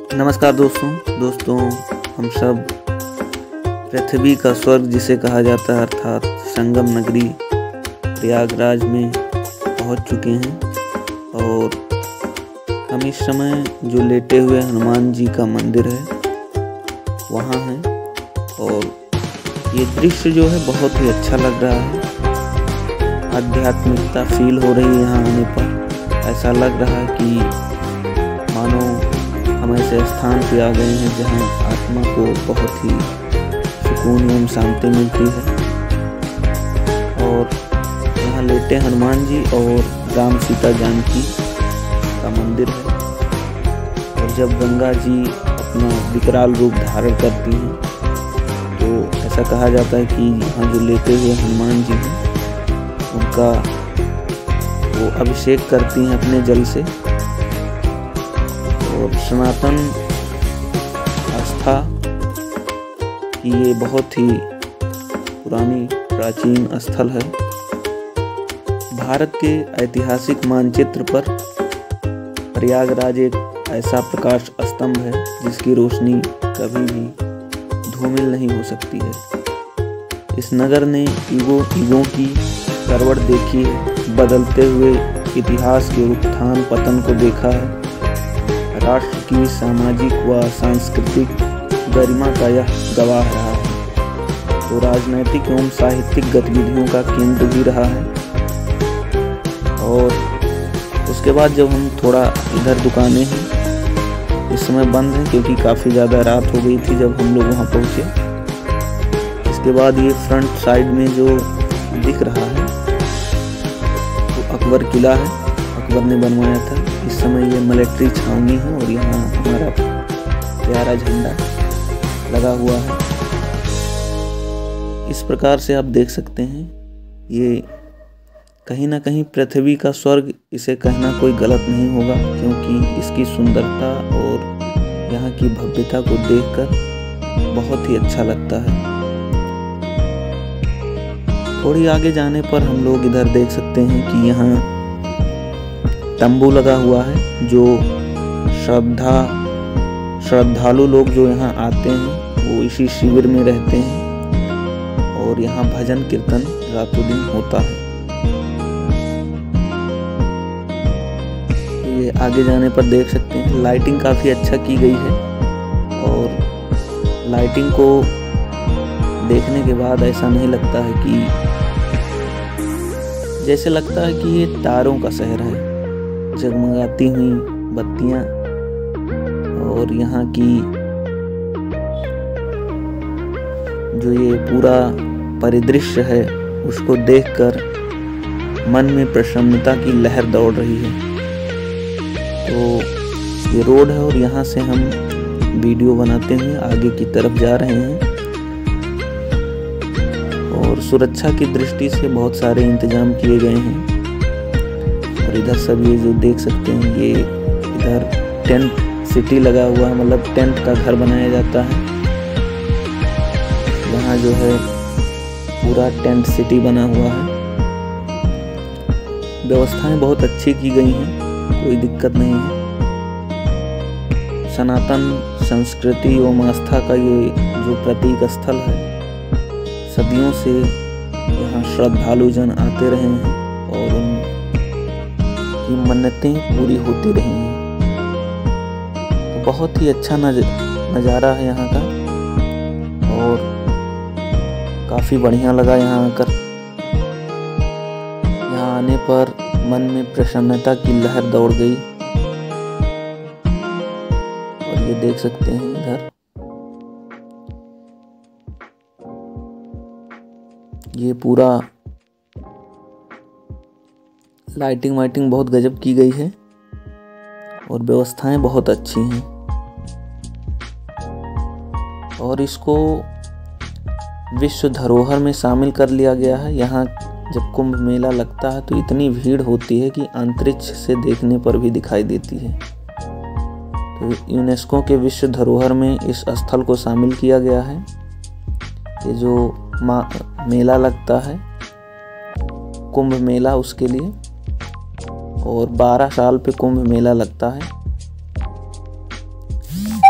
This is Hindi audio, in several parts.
नमस्कार दोस्तों हम सब पृथ्वी का स्वर्ग जिसे कहा जाता है अर्थात संगम नगरी प्रयागराज में पहुंच चुके हैं और हम इस समय जो लेटे हुए हनुमान जी का मंदिर है वहाँ हैं और ये दृश्य जो है बहुत ही अच्छा लग रहा है। आध्यात्मिकता फील हो रही है यहाँ आने पर। ऐसा लग रहा है कि मानो हम ऐसे स्थान पे आ गए हैं जहाँ आत्मा को बहुत ही सुकून एवं शांति मिलती है। और यहाँ लेटे हनुमान जी और राम सीता जानकी का मंदिर है। और जब गंगा जी अपना विकराल रूप धारण करती हैं तो ऐसा कहा जाता है कि यहाँ जो लेटे हुए हनुमान जी हैं उनका वो अभिषेक करती हैं अपने जल से। और सनातन आस्था की ये बहुत ही पुरानी प्राचीन स्थल है। भारत के ऐतिहासिक मानचित्र पर प्रयागराज एक ऐसा प्रकाश स्तंभ है जिसकी रोशनी कभी भी धूमिल नहीं हो सकती है। इस नगर ने युगों की करवट देखी है, बदलते हुए इतिहास के उत्थान पतन को देखा है। राष्ट्र की सामाजिक व सांस्कृतिक गरिमा का यह गवाह रहा है। तो राजनैतिक एवं साहित्यिक गतिविधियों का केंद्र भी रहा है। और उसके बाद जब हम थोड़ा इधर दुकानें हैं इस समय बंद हैं क्योंकि काफ़ी ज़्यादा रात हो गई थी जब हम लोग वहाँ पहुँचे। इसके बाद ये फ्रंट साइड में जो दिख रहा है तो अकबर किला है, अकबर ने बनवाया था। इस समय ये मिलिट्री छावनी है और यहाँ हमारा प्यारा झंडा लगा हुआ है। इस प्रकार से आप देख सकते हैं ये कहीं ना कहीं पृथ्वी का स्वर्ग इसे कहना कोई गलत नहीं होगा, क्योंकि इसकी सुंदरता और यहाँ की भव्यता को देखकर बहुत ही अच्छा लगता है। थोड़ी आगे जाने पर हम लोग इधर देख सकते हैं कि यहाँ तंबू लगा हुआ है जो श्रद्धालु लोग जो यहाँ आते हैं वो इसी शिविर में रहते हैं और यहाँ भजन कीर्तन रातों दिन होता है। ये आगे जाने पर देख सकते हैं लाइटिंग काफ़ी अच्छा की गई है और लाइटिंग को देखने के बाद ऐसा नहीं लगता है कि जैसे लगता है कि ये तारों का शहर है। जगमगाती हुई बत्तियां और यहाँ की जो ये पूरा परिदृश्य है उसको देखकर मन में प्रसन्नता की लहर दौड़ रही है। तो ये रोड है और यहाँ से हम वीडियो बनाते हुए आगे की तरफ जा रहे हैं। और सुरक्षा की दृष्टि से बहुत सारे इंतजाम किए गए हैं। और इधर सब ये जो देख सकते हैं ये इधर टेंट सिटी लगा हुआ है, मतलब टेंट का घर बनाया जाता है। यहाँ जो है पूरा टेंट सिटी बना हुआ है। व्यवस्थाएं बहुत अच्छी की गई हैं, कोई दिक्कत नहीं है। सनातन संस्कृति एवं आस्था का ये जो प्रतीक स्थल है, सदियों से यहाँ श्रद्धालु जन आते रहे हैं और उनकी मन्नतें पूरी होती रही हैं। तो बहुत ही अच्छा नज़ारा है यहाँ का और काफ़ी बढ़िया लगा यहाँ आकर। यहाँ आने पर मन में प्रसन्नता की लहर दौड़ गई। और ये देख सकते हैं इधर ये पूरा लाइटिंग वाइटिंग बहुत गजब की गई है और व्यवस्थाएं बहुत अच्छी हैं। और इसको विश्व धरोहर में शामिल कर लिया गया है। यहाँ जब कुंभ मेला लगता है तो इतनी भीड़ होती है कि अंतरिक्ष से देखने पर भी दिखाई देती है। तो यूनेस्को के विश्व धरोहर में इस स्थल को शामिल किया गया है। ये जो मेला लगता है कुंभ मेला उसके लिए, और 12 साल पे कुंभ मेला लगता है।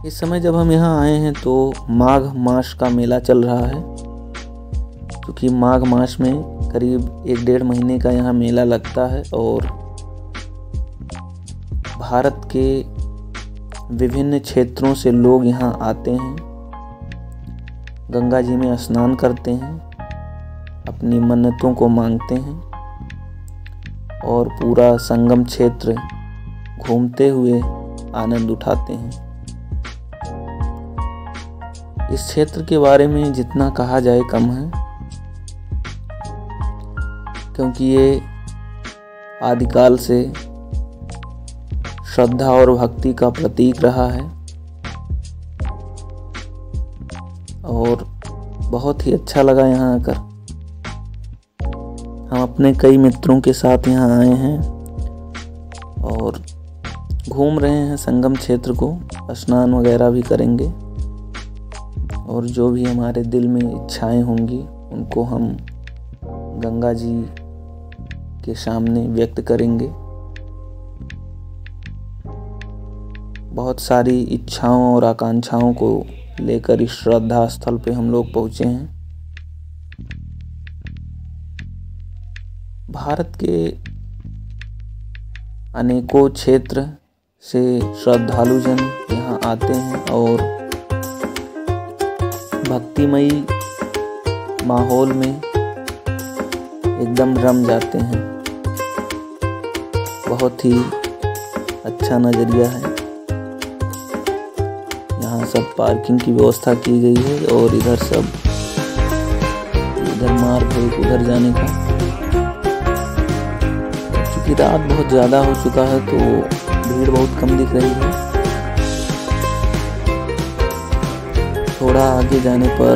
इस समय जब हम यहाँ आए हैं तो माघ मास का मेला चल रहा है, क्योंकि माघ मास में करीब 1-1.5 महीने का यहाँ मेला लगता है और भारत के विभिन्न क्षेत्रों से लोग यहाँ आते हैं, गंगा जी में स्नान करते हैं, अपनी मन्नतों को मांगते हैं और पूरा संगम क्षेत्र घूमते हुए आनंद उठाते हैं। इस क्षेत्र के बारे में जितना कहा जाए कम है, क्योंकि ये आदिकाल से श्रद्धा और भक्ति का प्रतीक रहा है और बहुत ही अच्छा लगा यहाँ आकर। हम अपने कई मित्रों के साथ यहाँ आए हैं और घूम रहे हैं संगम क्षेत्र को, स्नान वगैरह भी करेंगे और जो भी हमारे दिल में इच्छाएं होंगी उनको हम गंगा जी के सामने व्यक्त करेंगे। बहुत सारी इच्छाओं और आकांक्षाओं को लेकर इस श्रद्धा स्थल पे हम लोग पहुँचे हैं। भारत के अनेकों क्षेत्र से श्रद्धालुजन यहाँ आते हैं और भक्तिमयी माहौल में एकदम रम जाते हैं। बहुत ही अच्छा नज़रिया है। यहाँ सब पार्किंग की व्यवस्था की गई है और इधर मार्ग है उधर जाने का। चूँकि रात बहुत ज़्यादा हो चुका है तो भीड़ बहुत कम दिख रही है। थोड़ा आगे जाने पर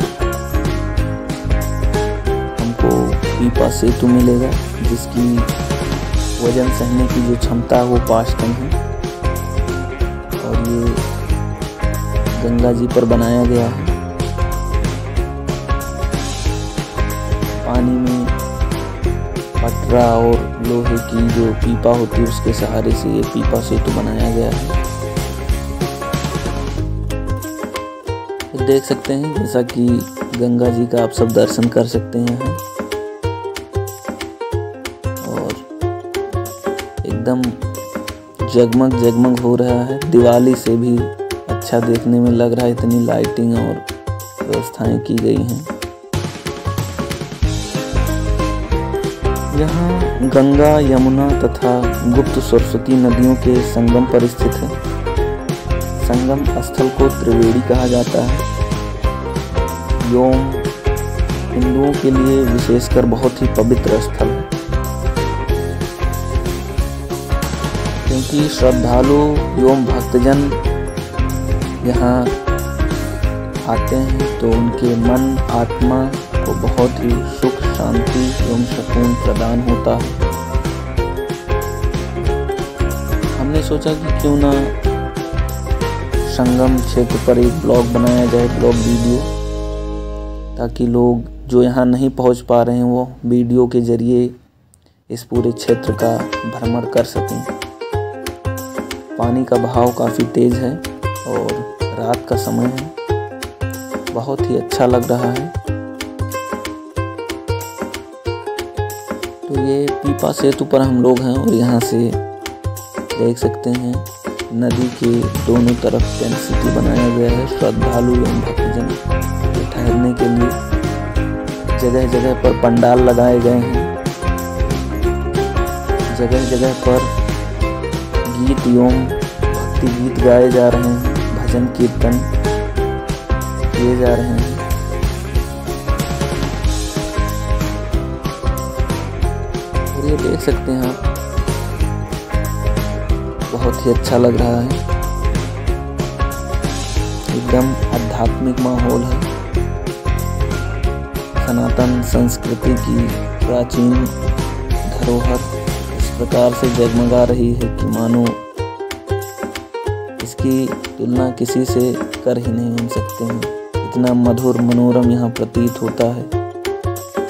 हमको पीपा सेतु मिलेगा, जिसकी वजन सहने की जो क्षमता है वो 5 टन है और ये गंगा जी पर बनाया गया है। पानी में पटरा और लोहे की जो पीपा होती है उसके सहारे से ये पीपा सेतु बनाया गया है। तो देख सकते हैं जैसा कि गंगा जी का आप सब दर्शन कर सकते हैं यहाँ और एकदम जगमग जगमग हो रहा है। दिवाली से भी अच्छा देखने में लग रहा है, इतनी लाइटिंग और व्यवस्थाएं की गई हैं। यहाँ गंगा, यमुना तथा गुप्त सरस्वती नदियों के संगम पर स्थित है। संगम स्थल को त्रिवेणी कहा जाता है। योम हिंदुओं के लिए विशेषकर बहुत ही पवित्र स्थल है, क्योंकि श्रद्धालु एवं भक्तजन यहाँ आते हैं तो उनके मन आत्मा को बहुत ही सुख, शांति एवं सुकून प्रदान होता है। हमने सोचा कि क्यों ना संगम क्षेत्र पर एक ब्लॉग बनाया जाए, ब्लॉग वीडियो, ताकि लोग जो यहाँ नहीं पहुँच पा रहे हैं वो वीडियो के जरिए इस पूरे क्षेत्र का भ्रमण कर सकें। पानी का बहाव काफ़ी तेज़ है और रात का समय है, बहुत ही अच्छा लग रहा है। तो ये पीपा सेतु पर हम लोग हैं और यहाँ से देख सकते हैं नदी के दोनों तरफ टेंट सिटी बनाया गया है। श्रद्धालु एवं भक्तजन ठहरने के लिए जगह जगह पर पंडाल लगाए गए हैं। जगह जगह पर गीत एवं भक्ति गीत गाए जा रहे हैं, भजन कीर्तन किए जा रहे हैं। और ये देख सकते हैं आप, बहुत ही अच्छा लग रहा है। एकदम आध्यात्मिक माहौल है। सनातन संस्कृति की प्राचीन धरोहर इस प्रकार से जगमगा रही है कि मानो इसकी तुलना किसी से कर ही नहीं हम सकते हैं। इतना मधुर मनोरम यहाँ प्रतीत होता है।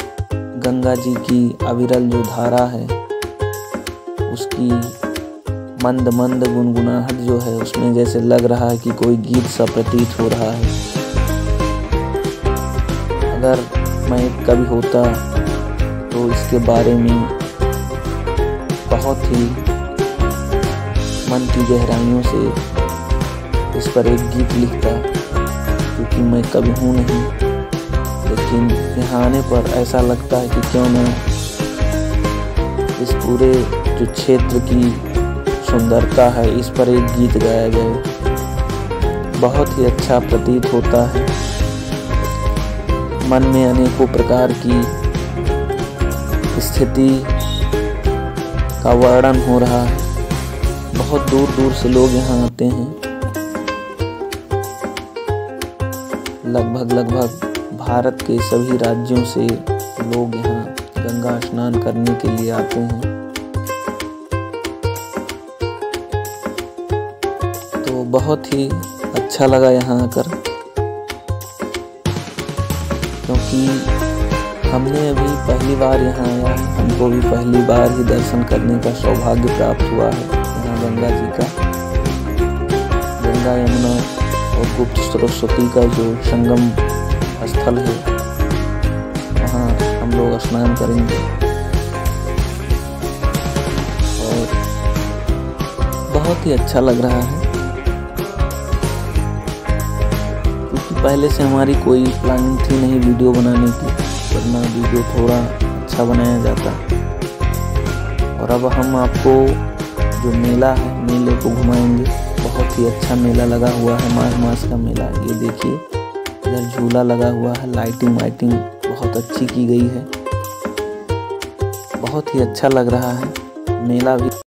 गंगा जी की अविरल जो धारा है उसकी मंद मंद गुनगुनाहट जो है उसमें जैसे लग रहा है कि कोई गीत सा प्रतीत हो रहा है। अगर मैं कवि होता तो इसके बारे में बहुत ही मन की गहराइयों से इस पर एक गीत लिखता, क्योंकि मैं कवि हूँ नहीं, लेकिन यहाँ आने पर ऐसा लगता है कि क्यों न इस पूरे जो क्षेत्र की सुंदरता है इस पर एक गीत गाया जाए। बहुत ही अच्छा प्रतीत होता है, मन में अनेकों प्रकार की स्थिति का वर्णन हो रहा है। बहुत दूर दूर से लोग यहाँ आते हैं, लगभग भारत के सभी राज्यों से लोग यहाँ गंगा स्नान करने के लिए आते हैं। तो बहुत ही अच्छा लगा यहाँ आकर, क्योंकि हमने अभी पहली बार यहाँ आया है, हमको भी पहली बार ही दर्शन करने का सौभाग्य प्राप्त हुआ है यहाँ गंगा जी का। गंगा यमुना और गुप्त सरस्वती का जो संगम स्थल है वहाँ हम लोग स्नान करेंगे और बहुत ही अच्छा लग रहा है, क्योंकि पहले से हमारी कोई प्लानिंग थी नहीं वीडियो बनाने की, वरना वीडियो थोड़ा अच्छा बनाया जाता। और अब हम आपको जो मेला है मेले को घुमाएंगे। बहुत ही अच्छा मेला लगा हुआ है, माघ मास का मेला। ये देखिए इधर झूला लगा हुआ है, लाइटिंग वाइटिंग बहुत अच्छी की गई है, बहुत ही अच्छा लग रहा है मेला भी।